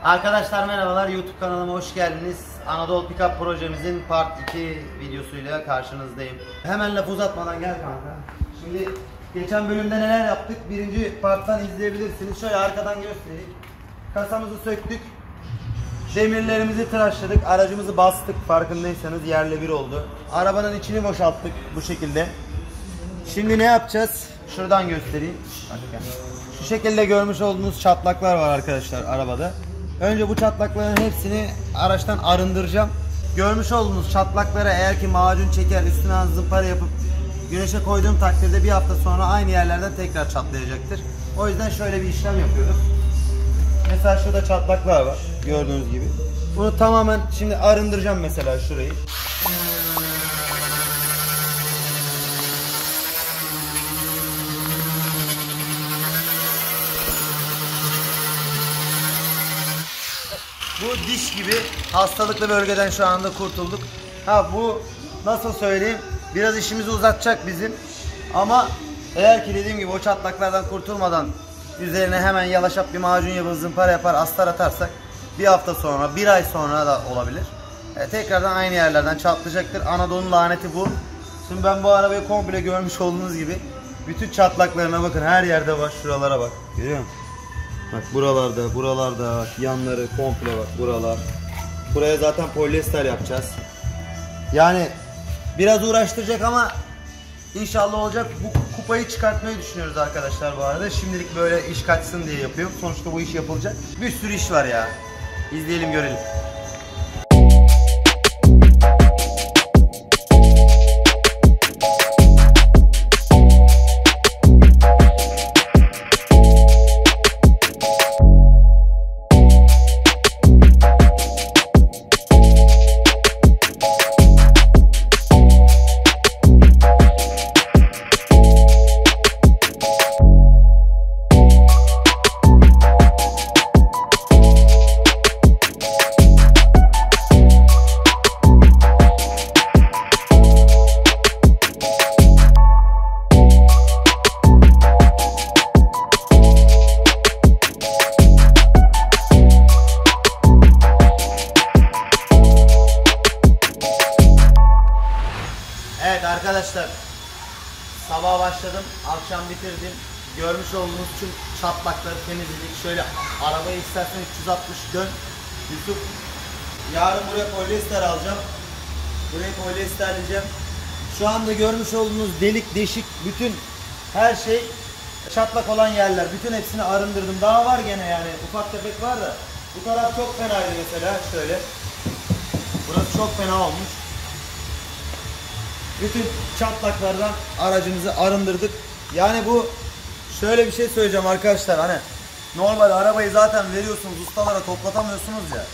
Arkadaşlar merhabalar, YouTube kanalıma hoş geldiniz. Anadolu Pickup projemizin part 2 videosuyla karşınızdayım. Hemen laf uzatmadan gel kanka. Şimdi geçen bölümde neler yaptık? Birinci parttan izleyebilirsiniz. Şöyle arkadan göstereyim. Kasamızı söktük. Demirlerimizi tıraşladık. Aracımızı bastık. Farkındaysanız yerle bir oldu. Arabanın içini boşalttık bu şekilde. Şimdi ne yapacağız? Şuradan göstereyim. Şu şekilde görmüş olduğunuz çatlaklar var arkadaşlar arabada. Önce bu çatlakların hepsini araçtan arındıracağım. Görmüş olduğunuz çatlaklara eğer ki macun çeker, üstüne zımpara yapıp güneşe koyduğum takdirde bir hafta sonra aynı yerlerden tekrar çatlayacaktır. O yüzden şöyle bir işlem yapıyoruz. Mesela şurada çatlaklar var gördüğünüz gibi. Bunu tamamen şimdi arındıracağım mesela şurayı. Bu diş gibi hastalıklı bölgeden şu anda kurtulduk. Bu nasıl söyleyeyim, biraz işimizi uzatacak bizim. Ama eğer ki dediğim gibi o çatlaklardan kurtulmadan üzerine hemen yalaşap bir macun yapıp zımpara yapar astar atarsak bir hafta sonra, bir ay sonra da olabilir. Tekrardan aynı yerlerden çatlayacaktır. Anadolu'nun laneti bu. Şimdi ben bu arabayı komple görmüş olduğunuz gibi bütün çatlaklarına bakın, her yerde var, şuralara bak. Görüyor musun? Bak buralarda bak, yanları komple bak, buralar. Buraya zaten polyester yapacağız. Yani biraz uğraştıracak ama inşallah olacak. Bu kupayı çıkartmayı düşünüyoruz arkadaşlar bu arada. Şimdilik böyle iş kaçsın diye yapıyorum. Sonuçta bu iş yapılacak. Bir sürü iş var ya. İzleyelim görelim. Evet arkadaşlar, sabah başladım, akşam bitirdim. Görmüş olduğunuz tüm çatlakları temizledik. Şöyle arabayı istersen 360 dön Yusuf. Yarın buraya polyester alacağım. Buraya polyesterleyeceğim. Şu anda görmüş olduğunuz delik, deşik, bütün her şey çatlak olan yerler. Bütün hepsini arındırdım. Daha var gene, yani ufak tefek var da. Bu taraf çok fenaydı mesela, şöyle. Burası çok fena olmuş. Bütün çatlaklardan aracımızı arındırdık. Yani bu, şöyle bir şey söyleyeceğim arkadaşlar, hani normal arabayı zaten veriyorsunuz ustalara, toplatamıyorsunuz ya.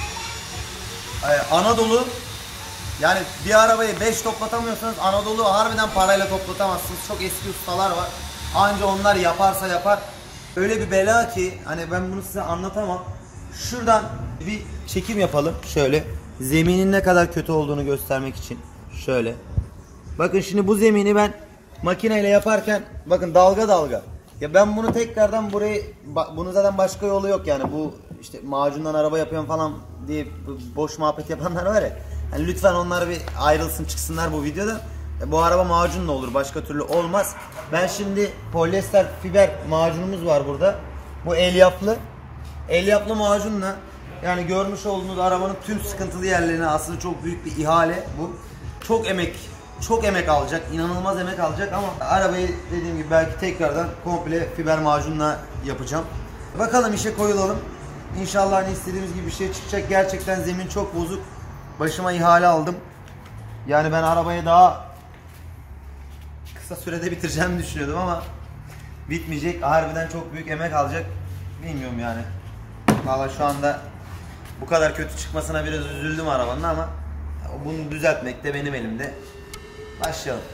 Anadolu, yani bir arabayı 5 toplatamıyorsanız Anadolu harbiden parayla toplatamazsınız. Çok eski ustalar var. Anca onlar yaparsa yapar. Öyle bir bela ki hani ben bunu size anlatamam. Şuradan bir çekim yapalım şöyle. Zeminin ne kadar kötü olduğunu göstermek için. Şöyle. Bakın şimdi bu zemini ben makineyle yaparken bakın dalga dalga. Ya ben bunu tekrardan burayı, bunu zaten başka yolu yok yani, bu işte macundan araba yapıyorum falan diye boş muhabbet yapanlar var ya. Yani lütfen onlar bir ayrılsın, çıksınlar bu videoda. Bu araba macunla olur, başka türlü olmaz. Ben şimdi polyester fiber macunumuz var burada. Bu elyaflı. Elyaflı macunla, yani görmüş olduğunuz arabanın tüm sıkıntılı yerlerine, aslında çok büyük bir ihale bu. Çok emek alacak, inanılmaz emek alacak ama arabayı dediğim gibi belki tekrardan komple fiber macunla yapacağım. Bakalım, işe koyulalım. İnşallah hani istediğimiz gibi bir şey çıkacak. Gerçekten zemin çok bozuk. Başıma ihale aldım. Yani ben arabayı daha kısa sürede bitireceğimi düşünüyordum ama bitmeyecek. Harbiden çok büyük emek alacak. Bilmiyorum yani. Vallahi şu anda bu kadar kötü çıkmasına biraz üzüldüm arabanın ama bunu düzeltmek de benim elimde. Başlayalım.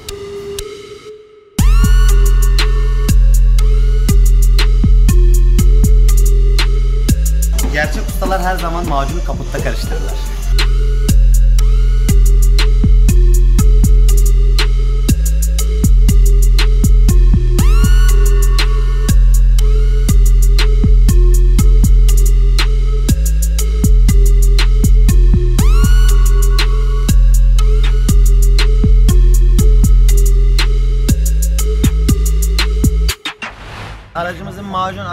Gerçek ustalar her zaman macunu kaputta karıştırırlar.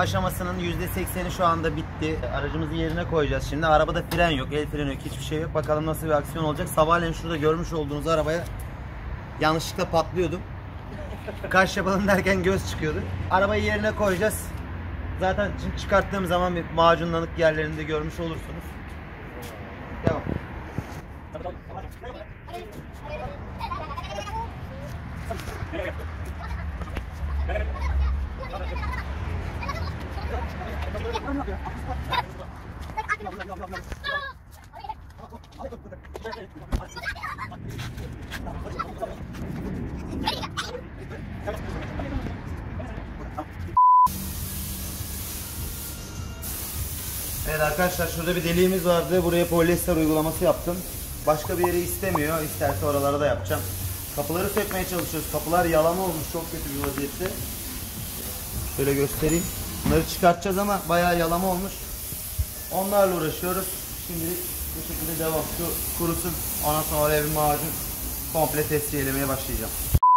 aşamasının %80'i şu anda bitti. Aracımızı yerine koyacağız şimdi. Arabada fren yok, el freni yok, hiçbir şey yok. Bakalım nasıl bir aksiyon olacak. Sabahleyin şurada görmüş olduğunuz arabaya yanlışlıkla patlıyordum. Kaş yapalım derken göz çıkıyordu. Arabayı yerine koyacağız. Zaten çıkarttığım zaman bir macunlanık yerlerinde görmüş olursunuz. Devam. Evet arkadaşlar, şurada bir deliğimiz vardı. Buraya polyester uygulaması yaptım. Başka bir yeri istemiyor. İsterse oralara da yapacağım. Kapıları sökmeye çalışıyoruz. Kapılar yalama olmuş, çok kötü bir vaziyette. Şöyle göstereyim. Bunları çıkartacağız ama bayağı yalama olmuş. Onlarla uğraşıyoruz. Şimdilik bu şekilde devam. Şu kurusun. Ondan sonra oraya bir macun komple tesviyelemeye başlayacağım.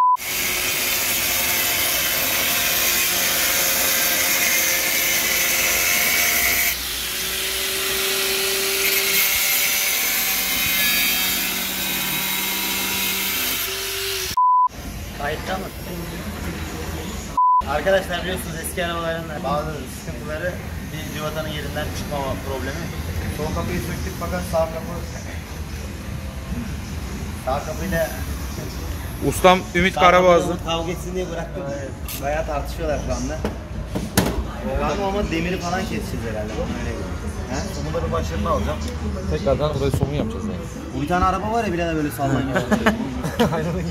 Kayıtta mı? Arkadaşlar biliyorsunuz eski arabaların bazı sıkıntıları bir civatanın yerinden çıkmama problemi. Sol kapıyı söktük fakat sağ kapıyla Ustam Ümit Karaboğazlı. kavga etsin diye bıraktım. Bayağı tartışıyorlar şu anda. Ama demiri falan keseceğiz herhalde. Öyle. Somunları başlarına alacağım. Tekrardan burayı somun yapacağız yani. Bu bir tane araba var ya bile de böyle sallanıyor. Aynen öyle.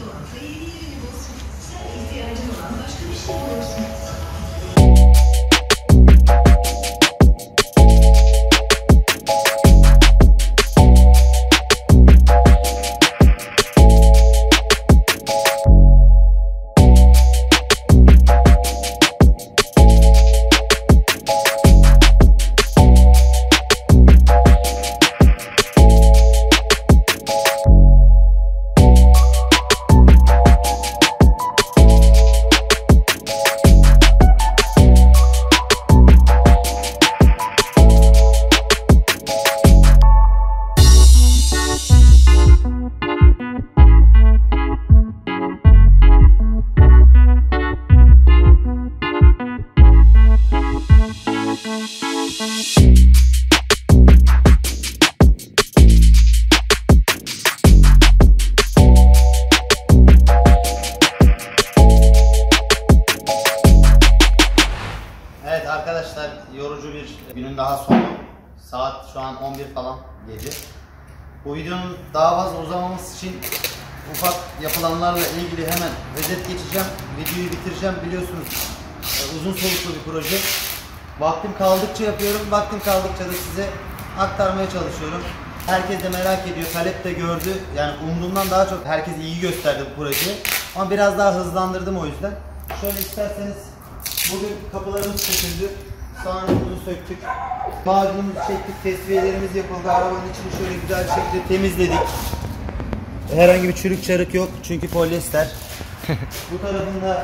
Evet arkadaşlar, yorucu bir günün daha sonu. Saat şu an 11 falan gece. Bu videonun daha fazla uzamaması için ufak yapılanlarla ilgili hemen özet geçeceğim. Videoyu bitireceğim, biliyorsunuz uzun soluklu bir proje. Vaktim kaldıkça yapıyorum, vaktim kaldıkça da size aktarmaya çalışıyorum. Herkes de merak ediyor, talep de gördü. Yani umduğumdan daha çok herkes iyi gösterdi bu projeyi. Ama biraz daha hızlandırdım o yüzden. Şöyle isterseniz, bugün kapılarımız söküldü, sağanımızı söktük, macunumuzu çektik, tesviyelerimiz yapıldı, arabanın içini şöyle güzel bir şekilde temizledik. Herhangi bir çürük çarık yok çünkü polyester. Bu tarafında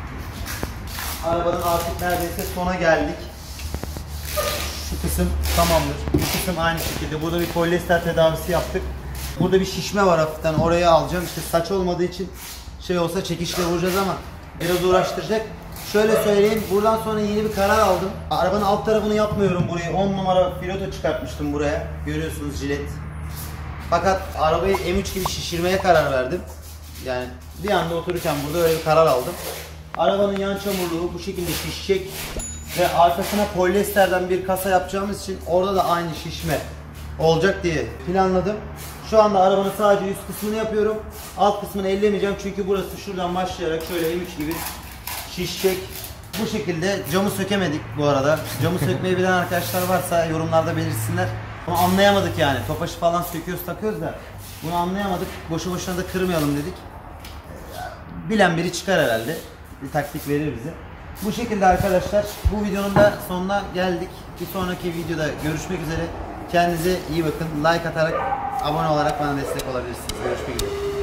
arabanın artık neredeyse sona geldik. Şu kısım tamamdır, bu kısım aynı şekilde. Burada bir polyester tedavisi yaptık. Burada bir şişme var hafiften, oraya alacağım. İşte saç olmadığı için şey olsa çekişle vuracağız ama biraz uğraştıracak. Şöyle söyleyeyim, buradan sonra yeni bir karar aldım. Arabanın alt tarafını yapmıyorum burayı. 10 numara filoto çıkartmıştım buraya. Görüyorsunuz, jilet. Fakat arabayı M3 gibi şişirmeye karar verdim. Yani bir anda otururken burada öyle bir karar aldım. Arabanın yan çamurluğu bu şekilde şişecek. Ve arkasına polyesterden bir kasa yapacağımız için orada da aynı şişme olacak diye planladım. Şu anda arabanın sadece üst kısmını yapıyorum. Alt kısmını ellemeyeceğim çünkü burası şuradan başlayarak şöyle M3 gibi şişecek. Bu şekilde camı sökemedik bu arada. Camı sökmeyi bilen arkadaşlar varsa yorumlarda belirsinler. Ama anlayamadık yani. Topaşı falan söküyoruz, takıyoruz da bunu anlayamadık. Boşu boşuna da kırmayalım dedik. Bilen biri çıkar herhalde. Bir taktik verir bize. Bu şekilde arkadaşlar, bu videonun da sonuna geldik. Bir sonraki videoda görüşmek üzere. Kendinize iyi bakın. Like atarak, abone olarak bana destek olabilirsiniz. Görüşmek üzere.